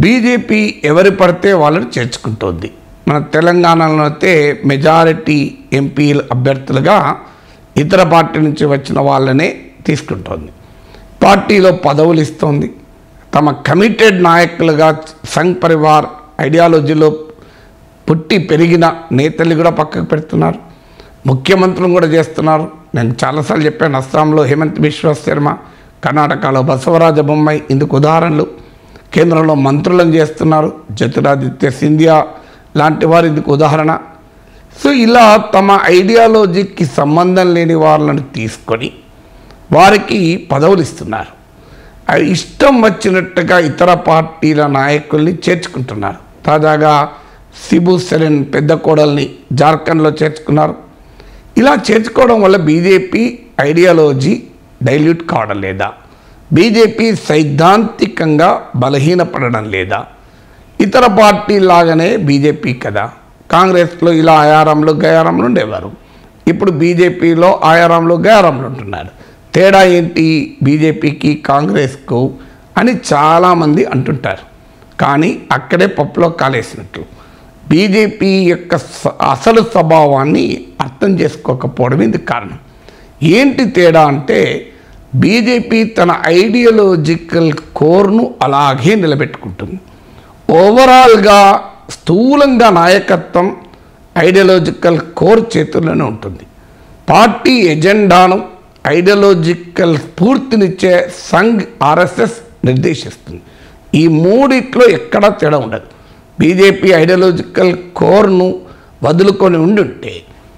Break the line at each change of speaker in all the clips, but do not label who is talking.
BJP ఎవరు పడితే వాళ్ళని చేర్చుకుంటోంది. మన తెలంగాణలో అయితే మెజారిటీ ఎంపీ అభ్యర్థులుగా ఇతర పార్టీ నుంచి వచ్చిన వాళ్ళనే తీసుకుంటోంది. పార్టీలో పదవులు ఇస్తోంది. తమ కమిటెడ్ నాయకులుగా సంఘ్ పరివార్ ఐడియాలజీలో పుట్టి పెరిగిన నేతలు కూడా పక్కకు పెడుతున్నారు. ముఖ్యమంత్రులు కూడా చేస్తున్నారు. నేను చాలాసార్లు చెప్పాను, అస్సాంలో హేమంత్ బిశ్వ శర్మ, కర్ణాటకలో బసవరాజ బొమ్మాయి ఇందుకు ఉదాహరణలు. కేంద్రంలో మంత్రులను చేస్తున్నారు. జ్యోతిరాదిత్య సింధియా లాంటి వారు ఇందుకు ఉదాహరణ. సో ఇలా తమ ఐడియాలజీకి సంబంధం లేని వాళ్ళని తీసుకొని వారికి పదవులు ఇస్తున్నారు. ఇష్టం వచ్చినట్టుగా ఇతర పార్టీల నాయకుల్ని చేర్చుకుంటున్నారు. తాజాగా సిబు సరెన్ పెద్ద కోడల్ని జార్ఖండ్లో చేర్చుకున్నారు. ఇలా చేర్చుకోవడం వల్ల బీజేపీ ఐడియాలజీ డైల్యూట్ కావడం లేదా? బీజేపీ సైద్ధాంతికంగా బలహీనపడడం లేదా? ఇతర పార్టీలాగానే బీజేపీ కదా. కాంగ్రెస్లో ఇలా ఆయారంలో గయారంలో ఉండేవారు. ఇప్పుడు బీజేపీలో ఆయారంలో గయారంలో ఉంటున్నారు. తేడా ఏంటి బీజేపీకి కాంగ్రెస్కు అని చాలామంది అంటుంటారు. కానీ అక్కడే పప్పులో కాలేసినట్లు. బీజేపీ యొక్క అసలు స్వభావాన్ని అర్థం చేసుకోకపోవడం ఇందుకు కారణం. ఏంటి తేడా అంటే బీజేపీ తన ఐడియాలజికల్ కోర్ను అలాగే నిలబెట్టుకుంటుంది. ఓవరాల్గా స్థూలంగా నాయకత్వం ఐడియాలజికల్ కోర్ చేతుల్లోనే ఉంటుంది. పార్టీ ఎజెండాను ఐడియాలజికల్ స్ఫూర్తినిచ్చే సంఘ్ ఆర్ఎస్ఎస్ నిర్దేశిస్తుంది. ఈ మూడిట్లో ఎక్కడా తేడా ఉండదు. బీజేపీ ఐడియాలజికల్ కోర్ను వదులుకొని ఉండుంటే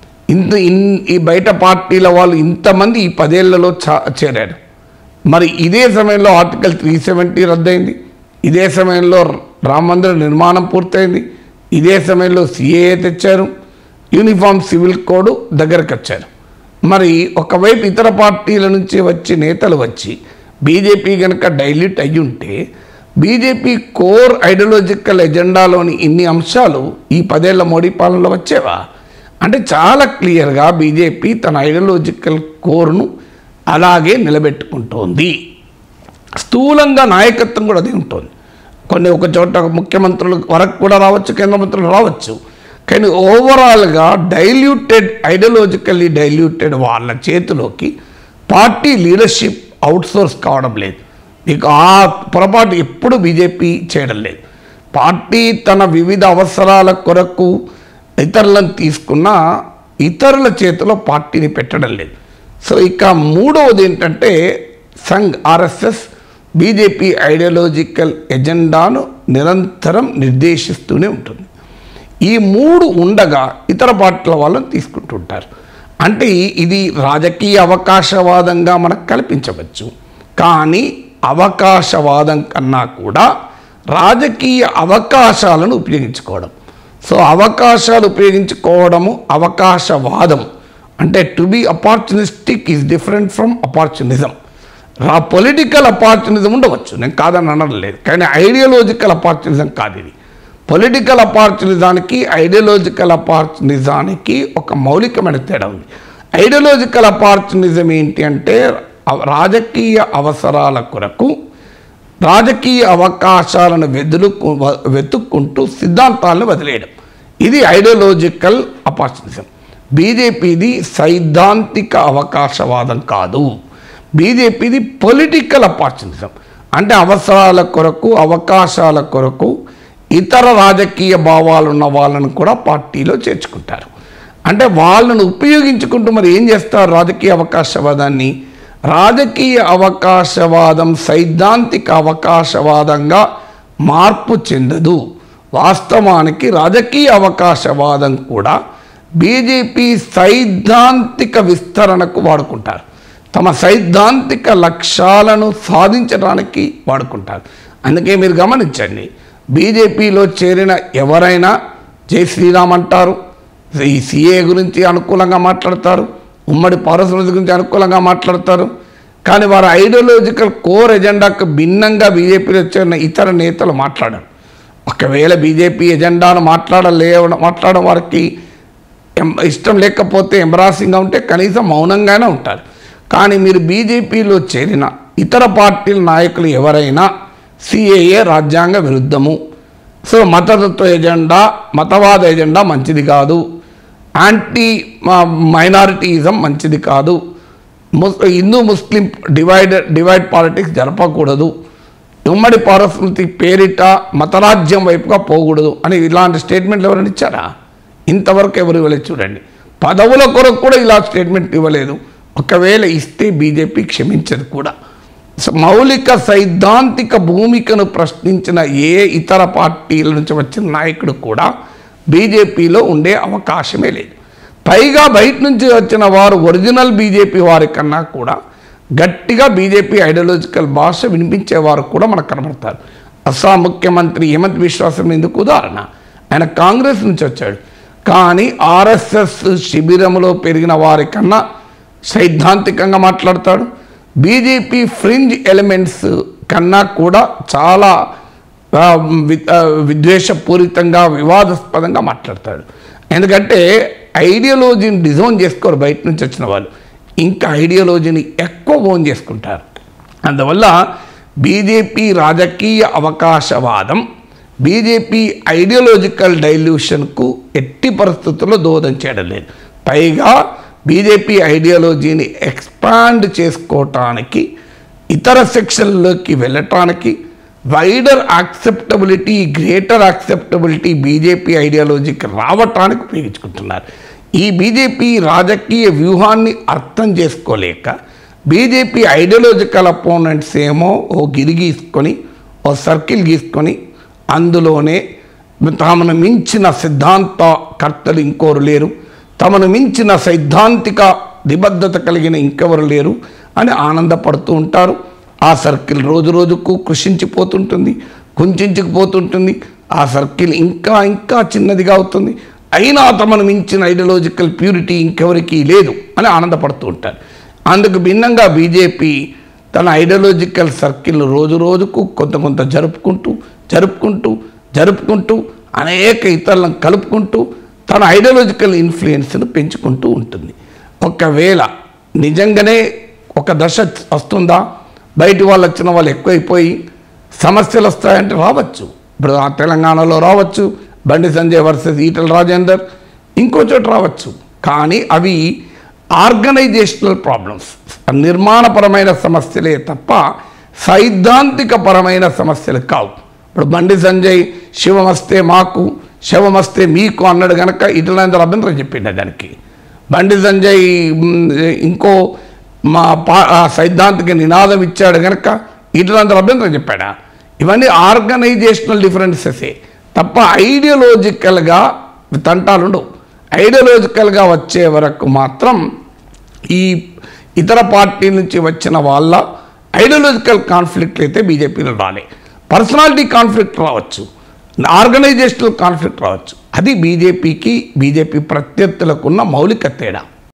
ఈ బయట పార్టీల వాళ్ళు ఇంతమంది ఈ 10 ఏళ్లలో చేరారు. మరి ఇదే సమయంలో ఆర్టికల్ 370 రద్దయింది. ఇదే సమయంలో రామ మందిర నిర్మాణం పూర్తయింది. ఇదే సమయంలో సిఏఏ తెచ్చారు. యూనిఫామ్ సివిల్ కోడ్ దగ్గరకు వచ్చారు. మరి ఒకవైపు ఇతర పార్టీల నుంచి వచ్చి నేతలు వచ్చి బీజేపీ కనుక డైల్యూట్ అయ్యి ఉంటే బీజేపీ కోర్ ఐడియాలజికల్ ఎజెండాలోని ఇన్ని అంశాలు ఈ 10 ఏళ్ల మోడీ పాలనలో వచ్చేవా? అంటే చాలా క్లియర్గా బీజేపీ తన ఐడియాలజికల్ కోర్ను అలాగే నిలబెట్టుకుంటోంది. స్థూలంగా నాయకత్వం కూడా అదే ఉంటుంది. ఒక చోట ముఖ్యమంత్రుల వరకు కూడా రావచ్చు, కేంద్ర మంత్రులు రావచ్చు. కానీ ఓవరాల్గా ఐడియాలజికల్లీ డైల్యూటెడ్ వాళ్ళ చేతిలోకి పార్టీ లీడర్షిప్ అవుట్సోర్స్ కావడం లేదు. మీకు ఆ పొరపాటు ఎప్పుడు బీజేపీ చేయడం లేదు. పార్టీ తన వివిధ అవసరాల కొరకు ఇతరులను తీసుకున్న ఇతరుల చేతిలో పార్టీని పెట్టడం లేదు. సో ఇక మూడవది ఏంటంటే సంఘ్ ఆర్ఎస్ఎస్ బీజేపీ ఐడియాలజికల్ ఎజెండాను నిరంతరం నిర్దేశిస్తూనే ఉంటుంది. ఈ 3 ఉండగా ఇతర పార్టీల వాళ్ళని తీసుకుంటుంటారు. అంటే ఇది రాజకీయ అవకాశవాదంగా మనకు కల్పించవచ్చు. కానీ అవకాశవాదం కన్నా కూడా రాజకీయ అవకాశాలను ఉపయోగించుకోవడం. సో అవకాశాలు ఉపయోగించుకోవడము అవకాశవాదం. అంటే to be opportunistic is different from opportunism. Political opportunism ఉండవచ్చు, నేను కాదని అనడం లేదు. కానీ ఐడియాలజికల్ అపార్చునిజం కాదు ఇది. పొలిటికల్ అపార్చునిజానికి ఐడియాలజికల్ అపార్చునిజానికి ఒక మౌలికమైన తేడా ఉంది. ఐడియాలజికల్ అపార్చునిజం ఏంటి అంటే రాజకీయ అవసరాల కొరకు రాజకీయ అవకాశాలను వెతుక్కుంటూ సిద్ధాంతాలను వదిలేయడం. ఇది ఐడియాలజికల్ అపార్చునిజం. బీజేపీది సైద్ధాంతిక అవకాశవాదం కాదు. బీజేపీది పొలిటికల్ అపార్చునిజం. అంటే అవసరాల కొరకు అవకాశాల కొరకు ఇతర రాజకీయ భావాలు ఉన్న వాళ్ళను కూడా పార్టీలో చేర్చుకుంటారు. అంటే వాళ్ళను ఉపయోగించుకుంటూ మరి ఏం చేస్తారు? రాజకీయ అవకాశవాదాన్ని. రాజకీయ అవకాశవాదం సైద్ధాంతిక అవకాశవాదంగా మార్పు చెందదు. వాస్తవానికి రాజకీయ అవకాశవాదం కూడా బీజేపీ సైద్ధాంతిక విస్తరణకు వాడుకుంటారు. తమ సైద్ధాంతిక లక్ష్యాలను సాధించడానికి వాడుకుంటారు. అందుకే మీరు గమనించండి, బీజేపీలో చేరిన ఎవరైనా జై శ్రీరామ్ అంటారు, ఈ సిఏ గురించి అనుకూలంగా మాట్లాడతారు, ఉమ్మడి పౌరసమితి గురించి అనుకూలంగా మాట్లాడతారు. కానీ వారి ఐడియాలజికల్ కోర్ ఎజెండాకు భిన్నంగా బీజేపీలో చేరిన ఇతర నేతలు మాట్లాడారు. ఒకవేళ బీజేపీ ఎజెండాను మాట్లాడడం వారికి ఇష్టం లేకపోతే ఎంబరాసింగ్గా ఉంటే కనీసం మౌనంగానే ఉంటారు. కానీ మీరు బీజేపీలో చేరిన ఇతర పార్టీల నాయకులు ఎవరైనా సిఏఏ రాజ్యాంగ విరుద్ధము, సో మతతత్వ ఎజెండా, మతవాద ఎజెండా మంచిది కాదు, యాంటీ మైనారిటీయిజం మంచిది కాదు, హిందూ ముస్లిం డివైడ్ పాలిటిక్స్ జరపకూడదు, ఉమ్మడి పౌరస్మృతి పేరిట మతరాజ్యం వైపుగా పోకూడదు అని ఇలాంటి స్టేట్మెంట్లు ఎవరైనా ఇచ్చారా? ఇంతవరకు ఎవరు ఇవ్వలేదు. చూడండి, పదవుల కొరకు కూడా ఇలా స్టేట్మెంట్ ఇవ్వలేదు. ఒకవేళ ఇస్తే బీజేపీ క్షమించదు కూడా. మౌలిక సైద్ధాంతిక భూమికను ప్రశ్నించిన ఏ ఇతర పార్టీల నుంచి వచ్చిన నాయకుడు కూడా బీజేపీలో ఉండే అవకాశమే లేదు. పైగా బయట నుంచి వచ్చిన వారు ఒరిజినల్ బీజేపీ వారి కన్నా కూడా గట్టిగా బీజేపీ ఐడియాలజికల్ భాష వినిపించేవారు కూడా మనకు కనబడతారు. అస్సాం ముఖ్యమంత్రి హిమంత్ బిశ్వ శర్మ ఎందుకు ఉదాహరణ, ఆయన కాంగ్రెస్ నుంచి వచ్చాడు, కానీ ఆర్ఎస్ఎస్ శిబిరంలో పెరిగిన వారి కన్నా సైద్ధాంతికంగా మాట్లాడతాడు. బీజేపీ ఫ్రింజ్ ఎలిమెంట్స్ కన్నా కూడా చాలా విద్వేషపూరితంగా వివాదాస్పదంగా మాట్లాడతాడు. ఎందుకంటే ఐడియాలజీని డిజైన్ చేసుకోరు బయట నుంచి వచ్చిన వాళ్ళు, ఇంకా ఐడియాలజీని ఎక్కువ ఓన్ చేసుకుంటారు. అందువల్ల బీజేపీ రాజకీయ అవకాశవాదం బీజేపీ ఐడియాలజికల్ డైల్యూషన్కు ఎట్టి పరిస్థితుల్లో దోహదం చేయడం లేదు. పైగా బీజేపీ ఐడియాలజీని ఎక్స్పాండ్ చేసుకోవటానికి, ఇతర సెక్షన్లోకి వెళ్ళటానికి, wider acceptability, greater acceptability BJP ఐడియాలజీకి రావటానికి ఉపయోగించుకుంటున్నారు. ఈ బీజేపీ రాజకీయ వ్యూహాన్ని అర్థం చేసుకోలేక బీజేపీ ఐడియాలజికల్ అపోనెంట్స్ ఏమో ఓ గిరి గీసుకొని, ఓ సర్కిల్ గీసుకొని అందులోనే తమను మించిన సిద్ధాంతకర్తలు ఇంకోరు లేరు, తమను మించిన సైద్ధాంతిక నిబద్ధత కలిగిన ఇంకెవరు లేరు అని ఆనందపడుతూ ఉంటారు. ఆ సర్కిల్ రోజు రోజుకు కృషించిపోతుంటుంది, కుంచుకుపోతుంటుంది. ఆ సర్కిల్ ఇంకా ఇంకా చిన్నదిగా అవుతుంది. అయినా తమను మించిన ఐడియాలజికల్ ప్యూరిటీ ఇంకెవరికి లేదు అని ఆనందపడుతూ ఉంటారు. అందుకు భిన్నంగా బీజేపీ తన ఐడియాలజికల్ సర్కిల్ రోజు రోజుకు కొంత జరుపుకుంటూ అనేక ఇతరులను కలుపుకుంటూ తన ఐడియాలజికల్ ఇన్ఫ్లుయెన్స్ను పెంచుకుంటూ ఉంటుంది. ఒకవేళ నిజంగానే ఒక దశ వస్తుందా, బయటి వాళ్ళు వచ్చిన వాళ్ళు ఎక్కువైపోయి సమస్యలు వస్తాయంటే రావచ్చు. ఇప్పుడు ఆ తెలంగాణలో రావచ్చు, బండి సంజయ్ వర్సెస్ ఈటల రాజేందర్, ఇంకో చోట రావచ్చు. కానీ అవి ఆర్గనైజేషనల్ ప్రాబ్లమ్స్, నిర్మాణపరమైన సమస్యలే తప్ప సైద్ధాంతికపరమైన సమస్యలు కావు. ఇప్పుడు బండి సంజయ్ శివమస్తే మాకు శవమస్తే మీకు అన్నాడు కనుక ఈటల రాజేందర్ అభ్యంతరం చెప్పిండే దానికి. బండి సంజయ్ ఇంకో సైద్ధాంతిక నినాదం ఇచ్చాడు కనుక ఈటల రాజేందర్ అభ్యంతరం చెప్పాడా? ఇవన్నీ ఆర్గనైజేషనల్ డిఫరెన్సెసే తప్ప ఐడియాలజికల్గా తంటాలుండవు. ఐడియాలజికల్గా వచ్చే వరకు మాత్రం ఈ ఇతర పార్టీ నుంచి వచ్చిన వాళ్ళ ఐడియాలజికల్ కాన్ఫ్లిక్ట్లు అయితే బీజేపీలో రాలే. పర్సనాలిటీ కాన్ఫ్లిక్ట్ రావచ్చు, ఆర్గనైజేషనల్ కాన్ఫ్లిక్ట్ రావచ్చు. అది బీజేపీ ప్రత్యర్థులకు ఉన్న మౌలిక తేడా.